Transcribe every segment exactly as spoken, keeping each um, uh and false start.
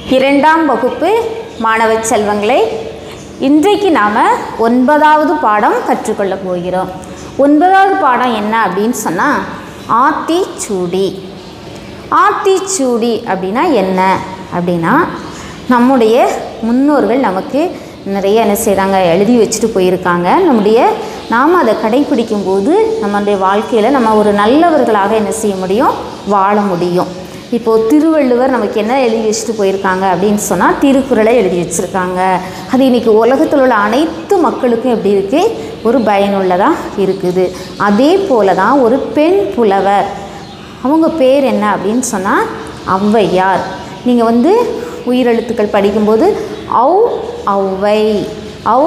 இரண்டாம் வகுப்பு மாணவ செல்வங்களே, இன்றைக்கு நாம் ஒன்பதாவது பாடம் கற்றுக்கொள்ள போகிறோம். ஒன்பதாவது பாடம் என்ன அப்படின்னு சொன்னால் ஆத்திச்சூடி. ஆத்திச்சூடி அப்படின்னா என்ன அப்படின்னா, நம்முடைய முன்னோர்கள் நமக்கு நிறைய என்ன செய்கிறாங்க, எழுதி வச்சுட்டு போயிருக்காங்க. நம்முடைய நாம் அதை கடைப்பிடிக்கும் போது நம்மளுடைய வாழ்க்கையில் நம்ம ஒரு நல்லவர்களாக என்ன செய்ய முடியும், வாழ முடியும். இப்போது திருவள்ளுவர் நமக்கு என்ன எழுதி வச்சுட்டு போயிருக்காங்க அப்படின்னு சொன்னால் திருக்குறளை எழுதி வச்சுருக்காங்க. அது இன்றைக்கி உலகத்தில் உள்ள அனைத்து மக்களுக்கும் எப்படி இருக்குது, ஒரு பயனுள்ளதாக இருக்குது. அதே போல தான் ஒரு பெண் புலவர், அவங்க பேர் என்ன அப்படின்னு சொன்னால் ஔவையார். நீங்கள் வந்து உயிரெழுத்துக்கள் படிக்கும்போது ஔ ஔவை, ஔ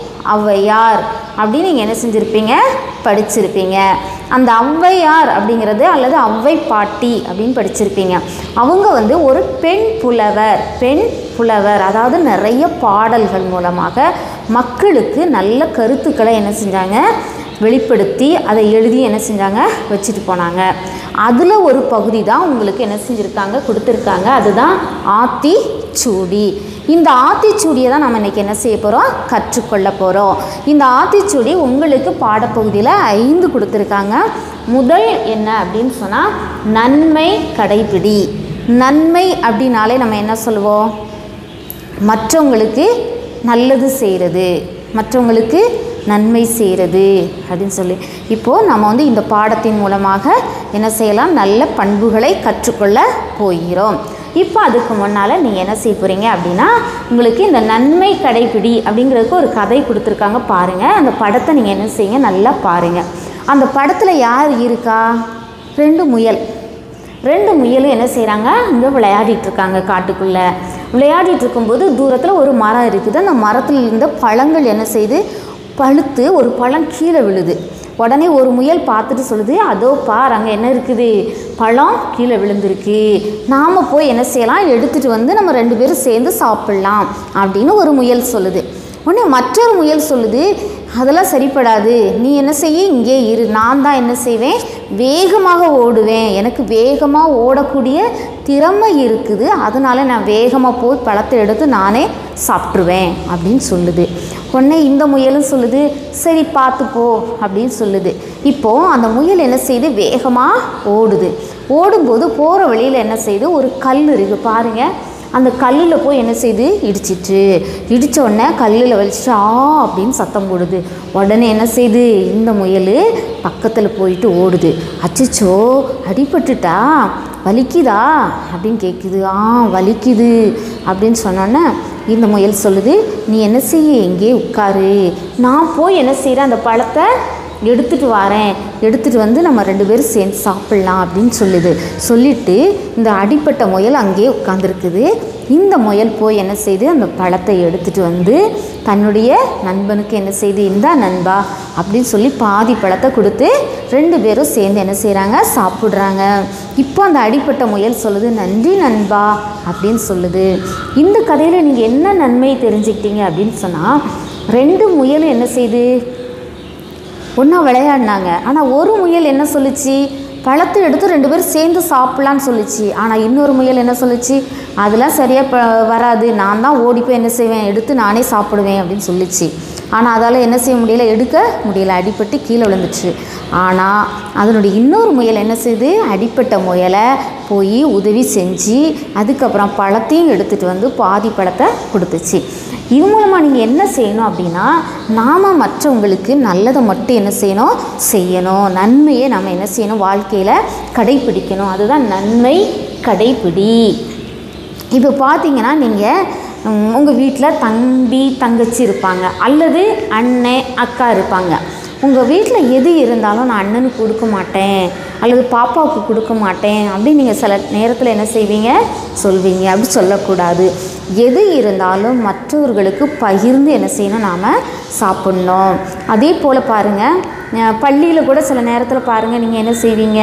ஔவையார் அப்படின்னு நீங்கள் என்ன செஞ்சுருப்பீங்க, படிச்சிருப்பீங்க. அந்த ஔவையார் அப்படிங்கிறது அல்லது ஔவை பாட்டி அப்படின்னு படிச்சிருப்பீங்க. அவங்க வந்து ஒரு பெண் புலவர். பெண் புலவர் அதாவது நிறைய பாடல்கள் மூலமாக மக்களுக்கு நல்ல கருத்துக்களை என்ன செஞ்சாங்க, வெளிப்படுத்தி அதை எழுதி என்ன செஞ்சாங்க, வச்சுட்டு போனாங்க. அதில் ஒரு பகுதி தான் உங்களுக்கு என்ன செஞ்சுருக்காங்க, கொடுத்துருக்காங்க. அதுதான் ஆத்திச்சூடி. இந்த ஆத்திச்சூடியை தான் நம்ம இன்றைக்கி என்ன செய்ய போகிறோம், கற்றுக்கொள்ள போகிறோம். இந்த ஆத்திச்சூடி உங்களுக்கு பாடப்பகுதியில் ஐந்து கொடுத்துருக்காங்க. முதல் என்ன அப்படின்னு சொன்னால் நன்மை கடைப்பிடி. நன்மை அப்படின்னாலே நம்ம என்ன சொல்லுவோம், மற்றவங்களுக்கு நல்லது செய்கிறது, மற்றவங்களுக்கு நன்மை செய்கிறது அப்படின்னு சொல்லி. இப்போது நம்ம வந்து இந்த பாடத்தின் மூலமாக என்ன செய்யலாம், நல்ல பண்புகளை கற்றுக்கொள்ள போகிறோம். இப்போ அதுக்கு முன்னால் நீங்கள் என்ன செய்ய போகிறீங்க அப்படின்னா, உங்களுக்கு இந்த நன்மை கடைப்பிடி அப்படிங்கிறதுக்கு ஒரு கதை கொடுத்துருக்காங்க பாருங்கள். அந்த படத்தை நீங்கள் என்ன செய்யுங்க, நல்லா பாருங்கள். அந்த படத்தில் யார் இருக்கா, ரெண்டு முயல். ரெண்டு முயலும் என்ன செய்கிறாங்க, இங்கே விளையாடிட்டுருக்காங்க காட்டுக்குள்ளே. விளையாடிட்டு இருக்கும்போது தூரத்தில் ஒரு மரம் இருக்குது. அந்த மரத்தில் இருந்த பழங்கள் என்ன செய்யுது, பழுத்து ஒரு பழம் கீழே விழுது. உடனே ஒரு முயல் பார்த்துட்டு சொல்லுது, அதோ பார் அங்கே என்ன இருக்குது, பழம் கீழே விழுந்திருக்கு, நாம் போய் என்ன செய்யலாம், எடுத்துகிட்டு வந்து நம்ம ரெண்டு பேரும் சேர்ந்து சாப்பிட்லாம் அப்படின்னு ஒரு முயல் சொல்லுது. உடனே மற்றொரு முயல் சொல்லுது, அதெல்லாம் சரிப்படாது, நீ என்ன செய்ய, இங்கே இரு, நான் தான் என்ன செய்வேன், வேகமாக ஓடுவேன், எனக்கு வேகமாக ஓடக்கூடிய திறமை இருக்குது, அதனால நான் வேகமாக போய் பழத்தை எடுத்து நானே சாப்பிட்ருவேன் அப்படின்னு சொல்லுது. உடனே இந்த முயலும் சொல்லுது, சரி பார்த்துப்போ அப்படின்னு சொல்லுது. இப்போது அந்த முயல் என்ன செய்யுது, வேகமாக ஓடுது. ஓடும்போது போகிற வழியில் என்ன செய்யுது, ஒரு கல் இருக்குது பாருங்கள். அந்த கல்லில் போய் என்ன செய்யுது, இடிச்சிட்டு இடித்த உடனே கல்லில் வலிச்சிட்டு ஆ அப்படின்னு சத்தம் போடுது. உடனே என்ன செய்யுது, இந்த முயல் பக்கத்தில் போயிட்டு ஓடுது. அச்சச்சோ அடிபட்டுட்டா, வலிக்குதா அப்படின்னு கேட்குது. ஆ வலிக்குது அப்படின்னு சொன்னோன்னே இந்த முயல் சொல்லுது, நீ என்ன செய்ய, இங்கே உட்காரு, நான் போய் என்ன செய்கிறேன், அந்த பழத்தை எடுத்துகிட்டு வரேன், எடுத்துகிட்டு வந்து நம்ம ரெண்டு பேரும் சேர்ந்து சாப்பிட்லாம் அப்படின்னு சொல்லுது. சொல்லிவிட்டு இந்த அடிப்பட்ட முயல் அங்கேயே உட்காந்துருக்குது. இந்த முயல் போய் என்ன செய்யுது, அந்த பழத்தை எடுத்துகிட்டு வந்து தன்னுடைய நண்பனுக்கு என்ன செய்யுது, இந்தா நண்பா அப்படின்னு சொல்லி பாதி பழத்தை கொடுத்து ரெண்டு பேரும் சேர்ந்து என்ன செய்கிறாங்க, சாப்பிட்றாங்க. இப்போ அந்த அடிப்பட்ட முயல் சொல்லுது, நன்றி நண்பா அப்படின்னு சொல்லுது. இந்த கதையில் நீங்கள் என்ன நன்மை தெரிஞ்சுக்கிட்டீங்க அப்படின்னு சொன்னால், ரெண்டு முயலும் என்ன செய்யுது, ஒன்றா விளையாடினாங்க. ஆனால் ஒரு முயல் என்ன சொல்லிச்சு, பழத்தை எடுத்து ரெண்டு பேரும் சேர்ந்து சாப்பிட்லான்னு சொல்லிச்சு. ஆனால் இன்னொரு முயல் என்ன சொல்லிச்சு, அதெல்லாம் சரியாக ப வராது, நான் தான் ஓடி போய் என்ன செய்வேன், எடுத்து நானே சாப்பிடுவேன் அப்படின்னு சொல்லிச்சு. ஆனால் அதால் என்ன செய்ய முடியல, எடுக்க முடியல, அடிப்பட்டு கீழே விழுந்துச்சு. ஆனால் அதனுடைய இன்னொரு முயல் என்ன செய்யுது, அடிப்பட்ட முயலை போய் உதவி செஞ்சு அதுக்கப்புறம் பழத்தையும் எடுத்துகிட்டு வந்து பாதி பழத்தை கொடுத்துச்சு. இது மூலமாக நீங்கள் என்ன செய்யணும் அப்படின்னா, நாம் மற்றவங்களுக்கு நல்லதை மட்டும் என்ன செய்யணும், செய்யணும். நன்மையை நம்ம என்ன செய்யணும், வாழ்க்கையில் கடைப்பிடிக்கணும். அதுதான் நன்மை கடைப்பிடி. இப்போ பார்த்தீங்கன்னா, நீங்கள் உங்கள் வீட்டில் தம்பி தங்கச்சி இருப்பாங்க, அல்லது அண்ணன் அக்கா இருப்பாங்க. உங்கள் வீட்டில் எது இருந்தாலும் நான் அண்ணனுக்கு கொடுக்க மாட்டேன் அல்லது பாப்பாவுக்கு கொடுக்க மாட்டேன் அப்படின்னு நீங்கள் சில நேரத்தில் என்ன செய்வீங்க, சொல்வீங்க. அப்படி சொல்லக்கூடாது. எது இருந்தாலும் மற்றவர்களுக்கு பகிர்ந்து என்ன செய்யணும், நாம் சாப்பிட்ணும். அதே போல் பாருங்கள், பள்ளியில் கூட சில நேரத்தில் பாருங்கள், நீங்கள் என்ன செய்வீங்க,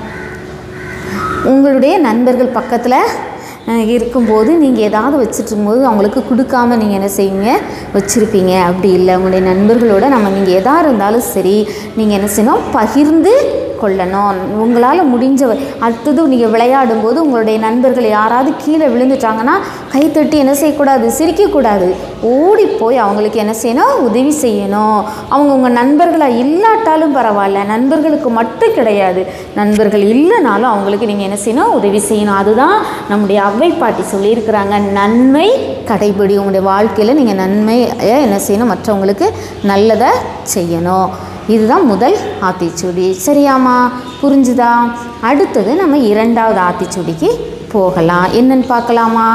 உங்களுடைய நண்பர்கள் பக்கத்தில் இருக்கும்போது நீங்கள் ஏதாவது வச்சுட்டுருக்கும்போது அவங்களுக்கு கொடுக்காம நீங்கள் என்ன செய்வீங்க, வச்சுருப்பீங்க. அப்படி இல்லை, உங்களுடைய நண்பர்களோட நம்ம நீங்கள் எதாக இருந்தாலும் சரி, நீங்கள் என்ன செய்யணும், பகிர்ந்து கொள்ளணும். உங்களால் முடிஞ்ச அடுத்தது நீங்கள் விளையாடும் போது உங்களுடைய நண்பர்கள் யாராவது கீழே விழுந்துட்டாங்கன்னா கைத்தட்டி என்ன செய்யக்கூடாது, சிரிக்கக்கூடாது. ஓடி போய் அவங்களுக்கு என்ன செய்யணும், உதவி செய்யணும். அவங்க உங்கள் நண்பர்களாக இல்லாட்டாலும் பரவாயில்ல, நண்பர்களுக்கு மட்டும் கிடையாது, நண்பர்கள் இல்லைனாலும் அவங்களுக்கு நீங்கள் என்ன செய்யணும், உதவி செய்யணும். அதுதான் நம்முடைய அவ்வை பாட்டி சொல்லியிருக்கிறாங்க, நன்மை கடைபிடி. உங்களுடைய வாழ்க்கையில் நீங்கள் நன்மையை என்ன செய்யணும், மற்றவங்களுக்கு நல்லதை செய்யணும். இதுதான் முதல் ஆத்திச்சூடி. சரியாம்மா, புரிஞ்சுதா? அடுத்தது நம்ம இரண்டாவது ஆத்திச்சூடிக்கு போகலாம். என்னன்னு பார்க்கலாமா?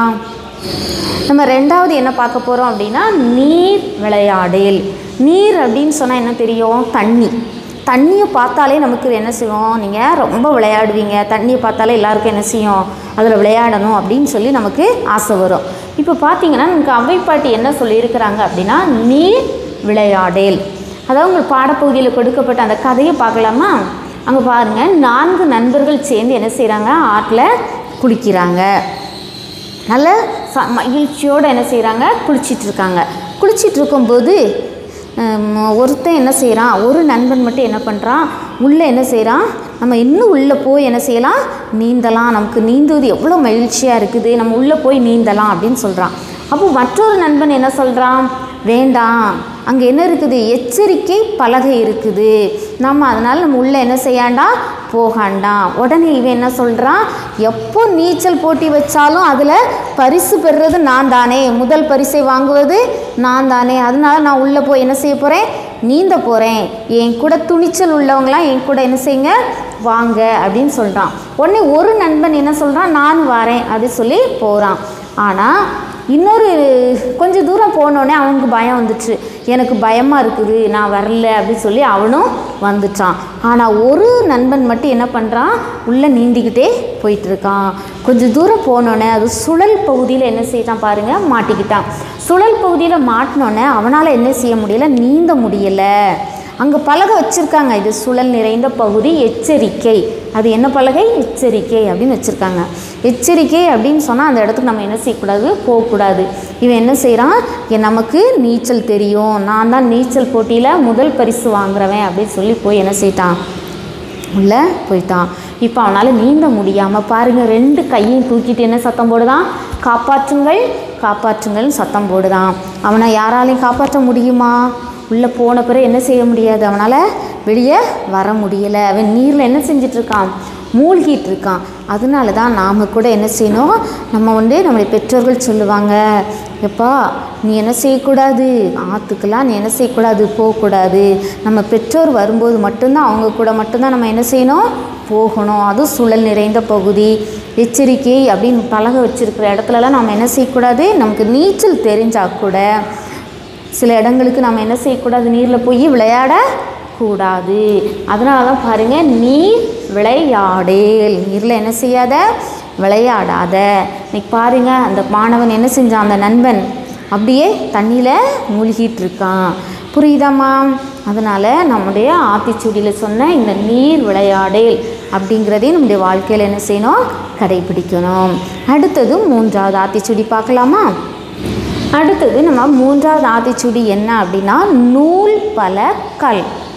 நம்ம ரெண்டாவது என்ன பார்க்க போகிறோம் அப்படின்னா நீர் விளையாடல். நீர் அப்படின்னு சொன்னால் என்ன தெரியும், தண்ணி. தண்ணியை பார்த்தாலே நமக்கு என்ன செய்வோம், நீங்கள் ரொம்ப விளையாடுவீங்க, தண்ணியை பார்த்தாலே எல்லாருக்கும் என்ன செய்யும், அதில் விளையாடணும் அப்படின்னு சொல்லி நமக்கு ஆசை வரும். இப்போ பார்த்தீங்கன்னா நமக்கு அவ்வை பாட்டி என்ன சொல்லியிருக்கிறாங்க அப்படின்னா நீர் விளையாடல். அதாவது உங்கள் பாடப்பகுதியில் கொடுக்கப்பட்ட அந்த கதையை பார்க்கலாமா? அங்கே பாருங்கள், நான்கு நண்பர்கள் சேர்ந்து என்ன செய்கிறாங்க, ஆற்றில் குளிக்கிறாங்க. நல்ல ச மகிழ்ச்சியோடு என்ன செய்கிறாங்க, குளிச்சிட்ருக்காங்க. குளிச்சிட்ருக்கும்போது ஒருத்தன் என்ன செய்கிறான், ஒரு நண்பன் மட்டும் என்ன பண்ணுறான், உள்ளே என்ன செய்கிறான், நம்ம இன்னும் உள்ளே போய் என்ன செய்யலாம், நீந்தலாம், நமக்கு நீந்துவது எவ்வளோ மகிழ்ச்சியாக இருக்குது, நம்ம உள்ளே போய் நீந்தலாம் அப்படின்னு சொல்கிறான். அப்போ மற்றொரு நண்பன் என்ன சொல்கிறான், வேண்டாம், அங்கே என்ன இருக்குது, எச்சரிக்கை பலகை இருக்குது, நம்ம அதனால் நம்ம உள்ளே என்ன செய்யாண்டாம், போகாண்டாம். உடனே இவன் என்ன சொல்கிறான், எப்போ நீச்சல் போட்டி வச்சாலும் அதில் பரிசு பெறுறது நான் தானே, முதல் பரிசை வாங்குவது நான் தானே, அதனால் நான் உள்ளே போய் என்ன செய்ய போகிறேன், நீந்த போகிறேன், என் கூட துணிச்சல் உள்ளவங்களாம் என் கூட என்ன செய்யுங்க, வாங்க அப்படின்னு சொல்கிறான். உடனே ஒரு நண்பன் என்ன சொல்கிறான், நான் வரேன் அப்படின்னு சொல்லி போகிறான். ஆனால் இன்னொரு கொஞ்சம் தூரம் போனோடனே அவனுக்கு பயம் வந்துச்சு, எனக்கு பயமாக இருக்குது, நான் வரல அப்படின்னு சொல்லி அவனும் வந்துட்டான். ஆனால் ஒரு நண்பன் மட்டும் என்ன பண்ணுறான், உள்ளே நீந்திக்கிட்டே போயிட்டுருக்கான். கொஞ்சம் தூரம் போனோடனே அது சுழல் பகுதியில் என்ன செய்யட்டான் பாருங்கள், மாட்டிக்கிட்டான். சுழல் பகுதியில் மாட்டினோடனே அவனால் என்ன செய்ய முடியலை, நீந்த முடியலை. அங்கே பலகை வச்சுருக்காங்க, இது சுழல் நிறைந்த பகுதி, எச்சரிக்கை. அது என்ன பலகை, எச்சரிக்கை அப்படின்னு வச்சுருக்காங்க. எச்சரிக்கை அப்படின்னு சொன்னால் அந்த இடத்துக்கு நம்ம என்ன செய்யக்கூடாது, போகக்கூடாது. இவன் என்ன செய்கிறான், நமக்கு நீச்சல் தெரியும், நான் தான் நீச்சல் போட்டியில் முதல் பரிசு வாங்குறவன் அப்படின்னு சொல்லி போய் என்ன செய்யிட்டான், உள்ளே போயிட்டான். இப்போ அவனால் நீந்த முடியாமல் பாருங்கள், ரெண்டு கையும் தூக்கிட்டு என்ன சத்தம் போடுதான், காப்பாற்றுங்கள் காப்பாற்றுங்கள்னு சத்தம் போடுதான். அவனை யாராலையும் காப்பாற்ற முடியுமா? உள்ளே போன பிறகு என்ன செய்ய முடியாது, அவனால் வெளியே வர முடியலை. அவன் நீரில் என்ன செஞ்சிட்ருக்கான், மூழ்கிட்டு இருக்கான். அதனால தான் நாம் கூட என்ன செய்யணும், நம்ம வந்து நம்முடைய பெற்றோர்கள் சொல்லுவாங்க, எப்பா நீ என்ன செய்யக்கூடாது, ஆற்றுக்கெல்லாம் நீ என்ன செய்யக்கூடாது, போகக்கூடாது. நம்ம பெற்றோர் வரும்போது மட்டும்தான் அவங்க கூட மட்டும்தான் நம்ம என்ன செய்யணும், போகணும். அதுவும் சூழல் நிறைந்த பகுதி, எச்சரிக்கை அப்படின்னு பலகை வச்சுருக்கிற இடத்துலலாம் நம்ம என்ன செய்யக்கூடாது, நமக்கு நீச்சல் தெரிஞ்சால் கூட சில இடங்களுக்கு நம்ம என்ன செய்யக்கூடாது, நீரில் போய் விளையாடக்கூடாது. அதனால தான் பாருங்கள், நீர் விளையாடேல், நீரில் என்ன செய்யாத, விளையாடாத. இன்னைக்கு பாருங்கள், அந்த மாணவன் என்ன செஞ்சான், அந்த நண்பன் அப்படியே தண்ணியில் மூழ்கிட்டு இருக்கான். புரியுதாம்மா? அதனால் நம்முடைய ஆத்திச்சூடியில் சொன்ன இந்த நீர் விளையாடேல் அப்படிங்கிறதையும் நம்முடைய வாழ்க்கையில் என்ன செய்யணும், கடைபிடிக்கணும். அடுத்தது மூன்றாவது ஆத்திச்சூடி பார்க்கலாமா? அடுத்தது நம்ம மூன்றாவது ஆத்திச்சூடி என்ன அப்படின்னா நூல் பல கல்.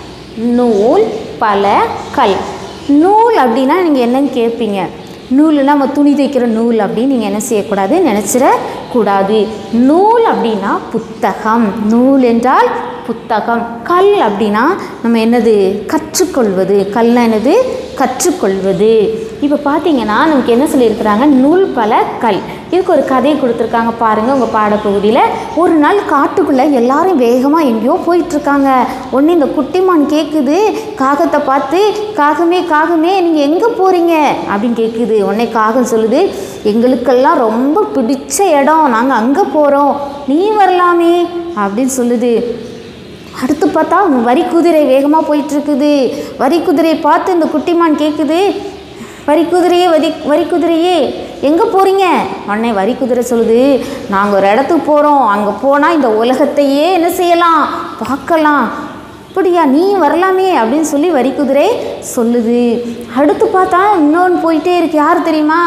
நூல் பல கல். நூல் அப்படின்னா நீங்கள் என்னன்னு கேட்பீங்க, நூல்னா நம்ம துணி தைக்கிற நூல் அப்படின்னு நீங்கள் என்ன செய்யக்கூடாது, நினச்சிடக்கூடாது. நூல் அப்படின்னா புத்தகம், நூல் என்றால் புத்தகம். கல் அப்படின்னா நம்ம என்னது, கற்றுக்கொள்வது. கல்னா என்னது, கற்றுக்கொள்வது. இப்போ பார்த்தீங்கன்னா நமக்கு என்ன சொல்லியிருக்கிறாங்க, நூல் பல கல். இதுக்கு ஒரு கதையை கொடுத்துருக்காங்க பாருங்கள் உங்கள் பாடப்பகுதியில். ஒரு நாள் காட்டுக்குள்ளே எல்லாரும் வேகமாக எங்கேயோ போயிட்டுருக்காங்க. ஒன்று இந்த குட்டிமான் கேட்குது காகத்தை பார்த்து, காகமே காகமே நீங்கள் எங்கே போகிறீங்க அப்படின்னு கேட்குது. உடனே காகம் சொல்லுது, எங்களுக்கெல்லாம் ரொம்ப பிடிச்ச இடம், நாங்கள் அங்கே போகிறோம், நீ வரலாமே அப்படின்னு சொல்லுது. அடுத்து பார்த்தா வரி குதிரை வேகமாக போயிட்டுருக்குது. வரி குதிரையை பார்த்து இந்த குட்டிமான் கேட்குது, வரி குதிரையே வரி வரி குதிரையே எங்கே போகிறீங்க? உடனே வரி குதிரை சொல்லுது, நாங்கள் ஒரு இடத்துக்கு போகிறோம், அங்கே போனால் இந்த உலகத்தையே என்ன செய்யலாம், பார்க்கலாம். அப்படியா, நீ வரலாமே அப்படின்னு சொல்லி வரி குதிரை சொல்லுது. அடுத்து பார்த்தா இன்னொன்று போயிட்டே இருக்கு. யார் தெரியுமா?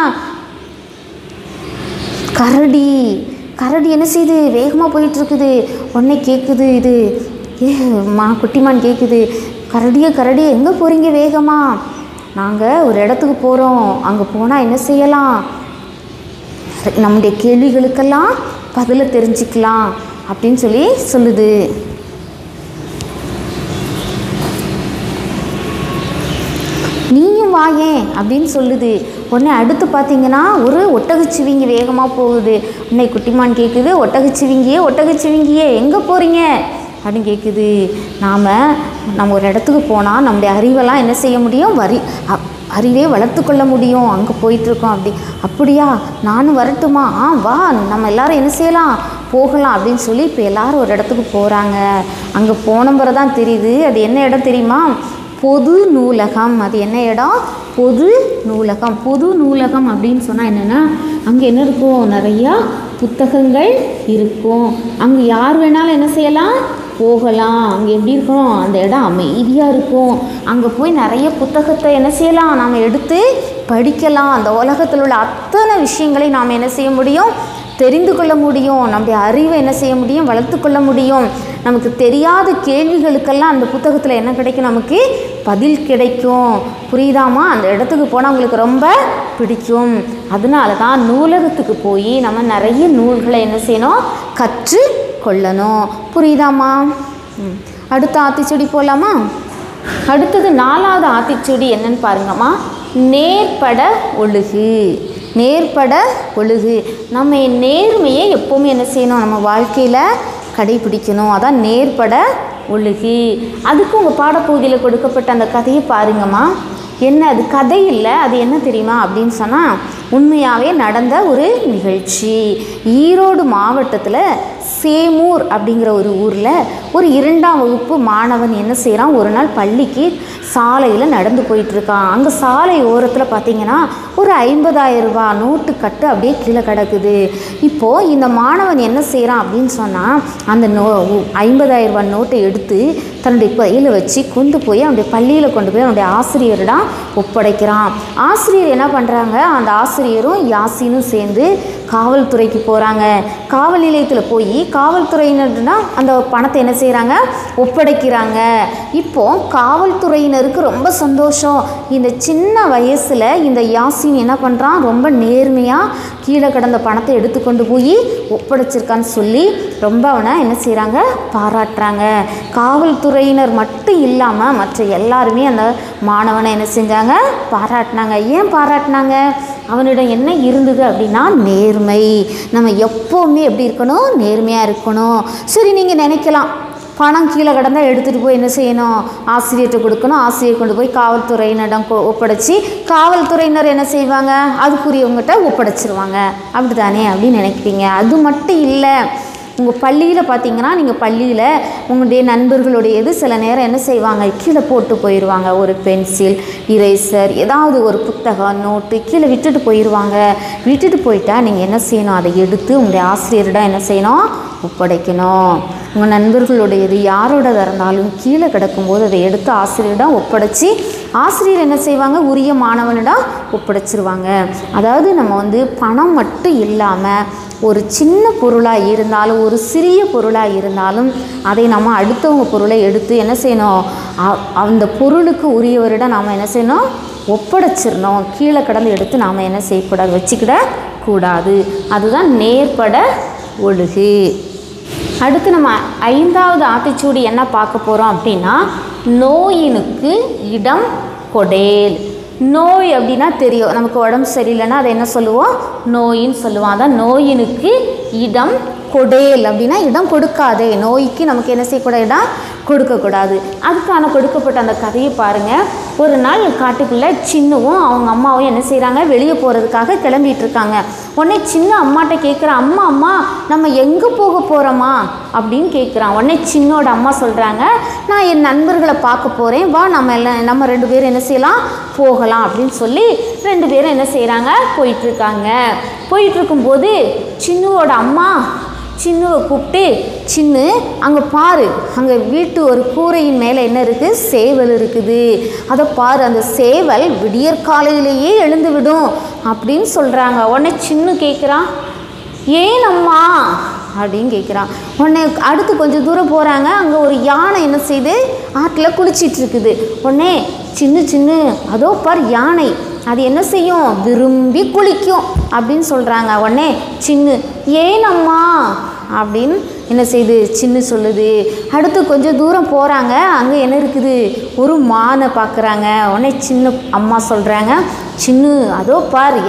கரடி. கரடி என்ன செய்யுது, வேகமாக போயிட்டுருக்குது. உடனே கேட்குது, இது ஏ மா குட்டிமான் கேட்குது, கரடியே கரடியே எங்கே போகிறீங்க வேகமா? நாங்கள் ஒரு இடத்துக்கு போகிறோம், அங்கே போனால் என்ன செய்யலாம், நம்முடைய கேள்விகளுக்கெல்லாம் பதிலை தெரிஞ்சுக்கலாம் அப்படின்னு சொல்லி சொல்லுது. நீயும் வாயேன் அப்படின்னு சொல்லுது. உடனே அடுத்து பார்த்தீங்கன்னா ஒரு ஒட்டகச்சிவிங்கி வேகமாக போகுது. உன்னை குட்டிமான் கேட்குது, ஒட்டகச்சிவிங்கியே ஒட்டகச்சிவிங்கியே எங்கே போகிறீங்க அப்படின்னு கேட்குது. நாம் நம்ம ஒரு இடத்துக்கு போனால் நம்முடைய அறிவெல்லாம் என்ன செய்ய முடியும், வரி அறிவே வளர்த்து கொள்ள முடியும். அங்கே போயிட்டுருக்கோம். அப்படி அப்படியா, நானும் வரட்டுமா? ஆ வா, நம்ம எல்லோரும் என்ன செய்யலாம், போகலாம் அப்படின்னு சொல்லி இப்போ எல்லோரும் ஒரு இடத்துக்கு போகிறாங்க. அங்கே போன பிறகு தான் தெரியுது அது என்ன இடம் தெரியுமா, பொது நூலகம். அது என்ன இடம், பொது நூலகம். பொது நூலகம் அப்படின்னு சொன்னால் என்னென்னா, அங்கே என்ன இருக்கும், நிறையா புத்தகங்கள் இருக்கும். அங்கே யார் வேணாலும் என்ன செய்யலாம், போகலாம். அங்கே எப்படி இருக்கணும், அந்த இடம் அமைதியாக இருக்கும். அங்கே போய் நிறைய புத்தகத்தை என்ன செய்யலாம், நாம் எடுத்து படிக்கலாம். அந்த உலகத்தில் உள்ள அத்தனை விஷயங்களை நாம் என்ன செய்ய முடியும், தெரிந்து கொள்ள முடியும். நம்முடைய அறிவை என்ன செய்ய முடியும், வளர்த்து கொள்ள முடியும். நமக்கு தெரியாத கேள்விகளுக்கெல்லாம் அந்த புத்தகத்தில் என்ன கிடைக்கும், நமக்கு பதில் கிடைக்கும். புரியுதாமா? அந்த இடத்துக்கு போனால் உங்களுக்கு ரொம்ப பிடிக்கும். அதனால தான் நூலகத்துக்கு போய் நம்ம நிறைய நூல்களை என்ன செய்யணும், கற்று கொள்ளணும். புரியுதாமா? அடுத்த ஆத்திச்சூடி போகலாமா? அடுத்தது நாலாவது ஆத்திச்சூடி என்னன்னு பாருங்கம்மா, நேர்பட ஒழுகு. நேர்பட ஒழுகு. நம்ம நேர்மையை எப்போவுமே என்ன செய்யணும், நம்ம வாழ்க்கையில் கடைபிடிக்கணும். அதான் நேர்பட ஒழுகு. அதுக்கு உங்கள் பாடப்பகுதியில் கொடுக்கப்பட்ட அந்த கதையை பாருங்கம்மா. என்ன அது கதை இல்லை, அது என்ன தெரியுமா அப்படின்னு சொன்னால், உண்மையாகவே நடந்த ஒரு நிகழ்ச்சி. ஈரோடு மாவட்டத்தில் சேமூர் அப்படிங்கிற ஒரு ஊரில் ஒரு இரண்டாம் வகுப்பு மாணவன் என்ன செய்கிறான், ஒரு நாள் பள்ளிக்கு சாலையில் நடந்து போயிட்டுருக்கான். அங்கே சாலை ஓரத்தில் பார்த்திங்கன்னா ஒரு ஐம்பதாயிரம் ரூபா நோட்டு கட்டு அப்படியே கீழே கிடக்குது. இப்போது இந்த மாணவன் என்ன செய்கிறான் அப்படின்னு சொன்னால், அந்த நோ ஐம்பதாயிரம் ரூபா நோட்டை எடுத்து தன்னுடைய பையில் வச்சு கொண்டு போய் அவனுடைய பள்ளியில் கொண்டு போய் அவனுடைய ஆசிரியரிடம் ஒப்படைக்கிறான். ஆசிரியர் என்ன பண்ணுறாங்க, அந்த ஆசிரியரும் யாசினும் சேர்ந்து காவல்துறைக்கு போகிறாங்க. காவல் நிலையத்தில் போய் காவல்துறையினர்னா அந்த பணத்தை என்ன செய்கிறாங்க, ஒப்படைக்கிறாங்க. இப்போது காவல்துறையினருக்கு ரொம்ப சந்தோஷம். இந்த சின்ன வயசில் இந்த யாசின் என்ன பண்ணுறான், ரொம்ப நேர்மையாக கீழே கிடந்த பணத்தை எடுத்துக்கொண்டு போய் ஒப்படைச்சிருக்கான்னு சொல்லி ரொம்ப அவனை என்ன செய்கிறாங்க, பாராட்டுறாங்க. காவல்துறையினர் மட்டும் இல்லாமல் மற்ற எல்லாருமே அந்த மாணவனை என்ன செஞ்சாங்க, பாராட்டினாங்க. ஏன் பாராட்டினாங்க, அவனிடம் என்ன இருந்தது அப்படின்னா நேர்மை. நம்ம எப்போவுமே எப்படி இருக்கணும், நேர்மையாக இருக்கணும். சரி, நீங்கள் நினைக்கலாம், பணம் கீழே கிடந்தால் எடுத்துகிட்டு போய் என்ன செய்யணும், ஆசிரியர்கிட்ட கொடுக்கணும். ஆசிரியர் கொண்டு போய் காவல்துறையினரிடம் ஒப்படைச்சி காவல்துறையினர் என்ன செய்வாங்க, அதுக்குரியவங்ககிட்ட ஒப்படைச்சிருவாங்க. அப்படி தானே அப்படின்னு நினைக்கிறீங்க. அது மட்டும் இல்லை, உங்கள் பள்ளியில் பார்த்தீங்கன்னா, நீங்கள் பள்ளியில் உங்களுடைய நண்பர்களுடையது சில நேரம் என்ன செய்வாங்க, கீழே போட்டு போயிடுவாங்க. ஒரு பென்சில், இரேசர், ஏதாவது ஒரு புத்தகம், நோட்டு கீழே விட்டுட்டு போயிடுவாங்க. விட்டுட்டு போயிட்டா நீங்கள் என்ன செய்யணும், அதை எடுத்து உங்களுடைய ஆசிரியரிடம் என்ன செய்யணும், ஒப்படைக்கணும். உங்கள் நண்பர்களுடையது யாரோடதாக இருந்தாலும் கீழே கிடக்கும்போது அதை எடுத்து ஆசிரியரிடம் ஒப்படைச்சி ஆசிரியர் என்ன செய்வாங்க, உரிய மாணவனிடம் ஒப்படைச்சிருவாங்க. அதாவது நம்ம வந்து பணம் மட்டும் இல்லாமல் ஒரு சின்ன பொருளாக இருந்தாலும், ஒரு சிறிய பொருளாக இருந்தாலும் அதை நம்ம அடுத்தவங்க பொருளை எடுத்து என்ன செய்யணும், அந்த பொருளுக்கு உரியவரிடம் நாம் என்ன செய்யணும், ஒப்படைச்சிடணும். கீழே கடந்து எடுத்து நாம் என்ன செய்யக்கூடாது, வச்சுக்கிட கூடாது. அதுதான் நேர்பட ஒழுகு. அடுத்து நம்ம ஐந்தாவது ஆத்திச்சூடி என்ன பார்க்க போகிறோம் அப்படின்னா, நோயினுக்கு இடம் கொடேல். நோய் அப்படின்னா தெரியும், நமக்கு உடம்பு சரியில்லைன்னா அதை என்ன சொல்லுவோம், நோயின்னு சொல்லுவோம். அதான் நோயினுக்கு இடம் கொடேல் அப்படின்னா இடம் கொடுக்காதே. நோய்க்கு நமக்கு என்ன செய்யக்கூடாது, இடம் கொடுக்கக்கூடாது. அதுக்கான கொடுக்கப்பட்ட அந்த கதையை பாருங்கள். ஒரு நாள் காட்டுக்குள்ளே சின்னுவும் அவங்க அம்மாவும் என்ன செய்கிறாங்க, வெளியே போகிறதுக்காக கிளம்பிட்டு இருக்காங்க. உடனே சின்ன அம்மாட்ட கேட்குறான், அம்மா அம்மா நம்ம எங்கே போக போகிறோமா அப்படின்னு கேட்குறான். உடனே சின்னோட அம்மா சொல்கிறாங்க, நான் என் நண்பர்களை பார்க்க போகிறேன், வா நம்ம எல்லாம் நம்ம ரெண்டு பேரும் என்ன செய்யலாம், போகலாம் அப்படின்னு சொல்லி ரெண்டு பேரும் என்ன செய்கிறாங்க, போயிட்டுருக்காங்க. போயிட்டுருக்கும்போது சின்னுவோட அம்மா சின்னுவை கூப்பிட்டு, சின்னு அங்கே பாரு, அங்கே வீட்டு ஒரு கூரையின் மேலே என்ன இருக்குது, சேவல் இருக்குது, அதை பாரு, அந்த சேவல் விடியற்காலையிலேயே எழுந்து விடும் அப்படின்னு சொல்கிறாங்க. உடனே சின்னு கேட்குறான், ஏன் அம்மா அப்படின்னு கேட்குறான். உடனே அடுத்து கொஞ்சம் தூரம் போகிறாங்க. அங்கே ஒரு யானை என்ன செய்யுது, ஆற்றில் குளிச்சிட்டு இருக்குது. உடனே சின்ன சின்ன அதோ பார் யானை, அது என்ன செய்யும், விரும்பி குளிக்கும் அப்படின்னு சொல்கிறாங்க. உடனே சின்ன ஏனம்மா அப்படின்னு என்ன செய்யுது, சின்ன சொல்லுது. அடுத்து கொஞ்சம் தூரம் போகிறாங்க. அங்கே என்ன இருக்குது, ஒரு மானை பார்க்குறாங்க. உடனே சின்ன அம்மா சொல்கிறாங்க, சின்ன அதோ பார்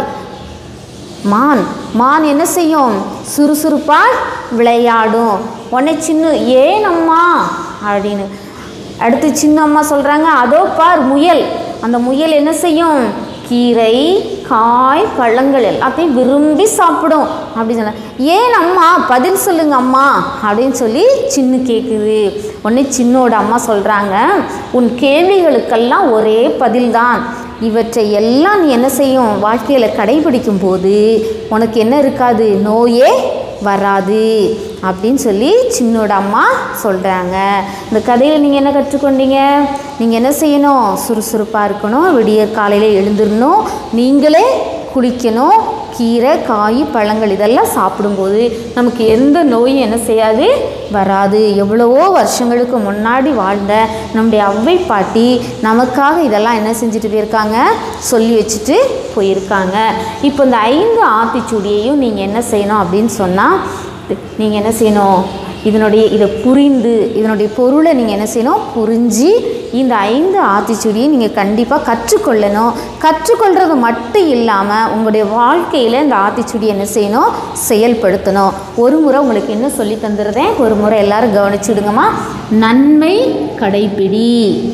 மான் மான் என்ன செய்யும், சுறுசுறுப்பாக விளையாடும். உடனே சின்ன ஏனம்மா அப்படின்னு. அடுத்து சின்ன அம்மா சொல்கிறாங்க, அதோ பார் முயல், அந்த முயல் என்ன செய்யும், கீரை காய் பழங்கள் எல்லாத்தையும் விரும்பி சாப்பிடும் அப்படின்னு சொன்ன. ஏன் அம்மா பதில் சொல்லுங்க அம்மா அப்படின்னு சொல்லி சின்ன கேட்குது. உடனே சின்னோட அம்மா சொல்கிறாங்க, உன் கேள்விகளுக்கெல்லாம் ஒரே பதில்தான். இவற்றை எல்லாம் நீ என்ன செய்யும், வாழ்க்கையில் கடைபிடிக்கும் போது உனக்கு என்ன இருக்காது, நோயே வராது அப்படின்னு சொல்லி சின்னோட அம்மா சொல்கிறாங்க. இந்த கதையில் நீங்கள் என்ன கற்றுக்கொண்டீங்க, நீங்கள் என்ன செய்யணும், சுறுசுறுப்பாக இருக்கணும், விடிய காலையில் எழுந்திரணும், நீங்களே குளிக்கணும், கீரை காய் பழங்கள் இதெல்லாம் சாப்பிடும்போது நமக்கு எந்த நோயும் என்ன செய்யாது, வராது. எவ்வளவோ வருஷங்களுக்கு முன்னாடி வாழ்ந்த நம்முடைய அவ்வை பாட்டி நமக்காக இதெல்லாம் என்ன செஞ்சுட்டு போயிருக்காங்க, சொல்லி வச்சுட்டு போயிருக்காங்க. இப்போ இந்த ஐந்து ஆத்திச்சூடியையும் நீங்கள் என்ன செய்யணும் அப்படின்னு சொன்னால், நீங்கள் என்ன செய்யணும், இதனுடைய இதை புரிந்து இதனுடைய பொருளை நீங்கள் என்ன செய்யணும், புரிஞ்சு இந்த ஐந்து ஆத்திச்சூடியை நீங்கள் கண்டிப்பாக கற்றுக்கொள்ளணும். கற்றுக்கொள்கிறது மட்டும் இல்லாமல் உங்களுடைய வாழ்க்கையில் இந்த ஆத்திச்சூடியை என்ன செய்யணும், செயல்படுத்தணும். ஒரு முறை உங்களுக்கு என்ன சொல்லி தந்துடுறேன், ஒரு முறை எல்லாரும் கவனிச்சுடுங்கம்மா. நன்மை கடைப்பிடி,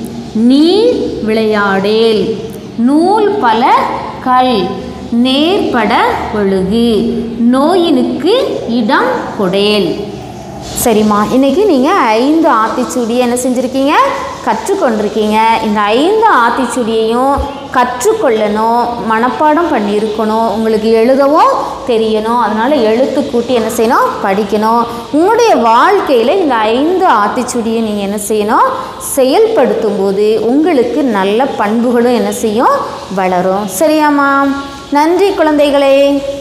நீர் விளையாடேல், நூல் பல கல், நேர்பட ஒழுகு, நோயினுக்கு இடம் கொடேல். சரிம்மா, இன்றைக்கி நீங்கள் ஐந்து ஆத்திச்சூடியை என்ன செஞ்சுருக்கீங்க, கற்றுக்கொண்டிருக்கீங்க. இந்த ஐந்து ஆத்திச்சூடியையும் கற்றுக்கொள்ளணும், மனப்பாடம் பண்ணியிருக்கணும், உங்களுக்கு எழுதவும் தெரியணும். அதனால் எழுத்து கூட்டி என்ன செய்யணும், படிக்கணும். உங்களுடைய வாழ்க்கையில் இந்த ஐந்து ஆத்திச்சூடியை நீங்கள் என்ன செய்யணும், செயல்படுத்தும் போது உங்களுக்கு நல்ல பண்புகளும் என்ன செய்யும், வளரும். சரியாம்மா? நன்றி குழந்தைகளே.